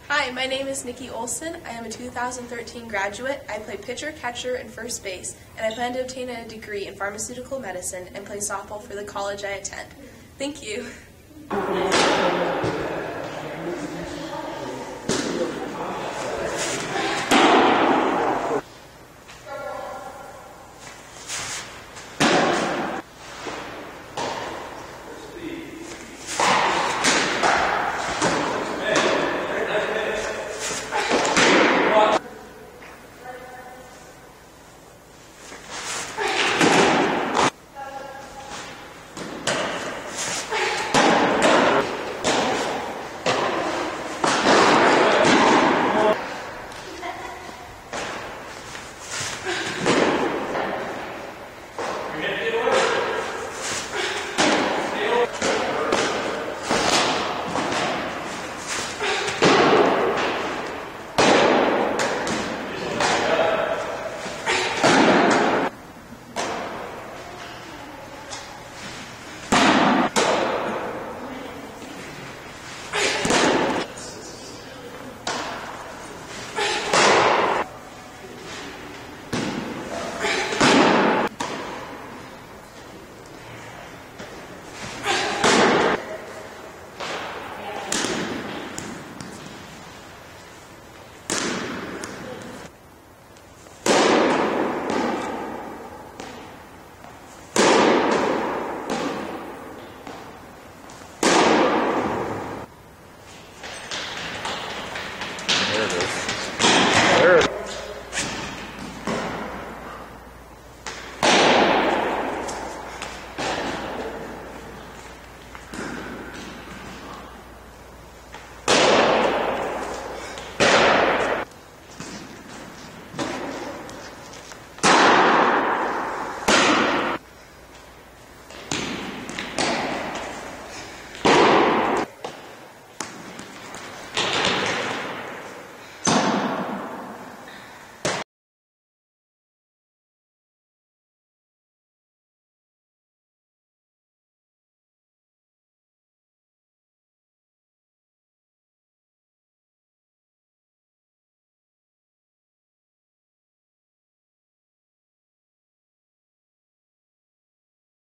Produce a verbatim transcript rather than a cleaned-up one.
Hi, my name is Nikki Olsen. I am a two thousand thirteen graduate. I play pitcher, catcher, and first base, and I plan to obtain a degree in pharmaceutical medicine and play softball for the college I attend. Thank you.